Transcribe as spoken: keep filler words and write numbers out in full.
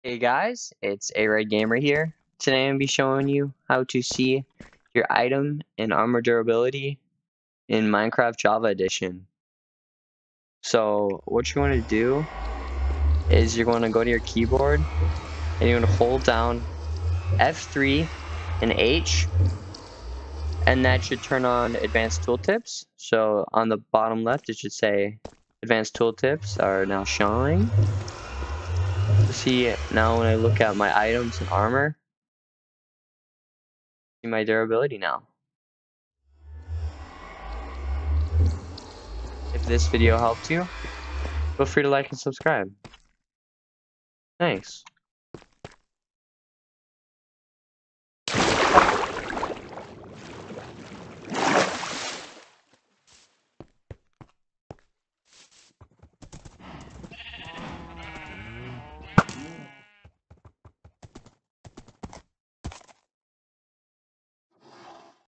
Hey guys, it's A-Red Gamer here. Today I'm going to be showing you how to see your item and armor durability in Minecraft Java Edition. So what you want to do is you're going to go to your keyboard and you're going to hold down F three and H, and that should turn on advanced tooltips. So on the bottom left it should say advanced tooltips are now showing. See now when I look at my items and armor, see my durability now. If this video helped you, feel free to like and subscribe. Thanks.